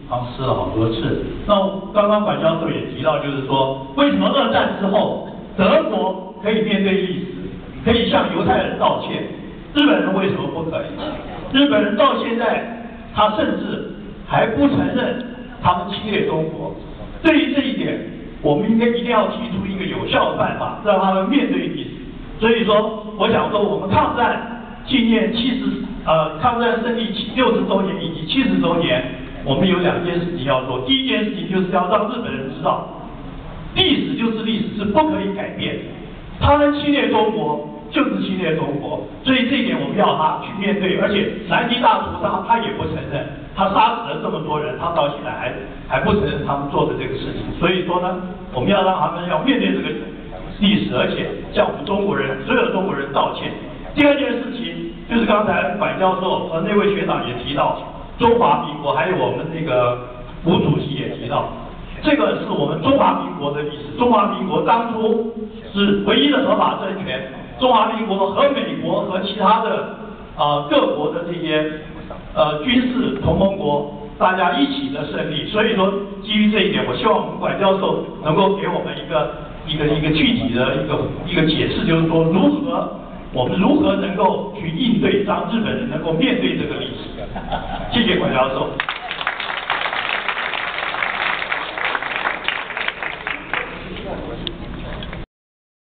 尝试了好多次。那刚刚管教授也提到，就是说，为什么2战之后德国可以面对历史，可以向犹太人道歉，日本人为什么不可以？日本人到现在，他甚至还不承认他们侵略中国。对于这一点，我们一定要提出一个有效的办法，让他们面对历史。所以说，我想说，我们抗战纪念抗战胜利60周年以及70周年，我们有2件事情要做。第一件事情就是要让日本人知道，历史就是历史，是不可以改变的。他们侵略中国就是侵略中国，所以这一点我们要他去面对。而且南京大屠杀他也不承认，他杀死了这么多人，他到现在还不承认他们做的这个事情。所以说呢，我们要让他们要面对这个历史，而且向我们中国人所有的中国人道歉。第2件事情就是刚才管教授和那位学长也提到，中华民国，还有我们那个吴主席也提到，这个是我们中华民国的历史。中华民国当初是唯一的合法政权，中华民国和美国和其他的各国的这些军事同盟国大家一起的胜利。所以说，基于这一点，我希望我们管教授能够给我们一个具体的一个解释，就是说我们如何能够去应对，让日本人能够面对这个历史。谢谢管教授。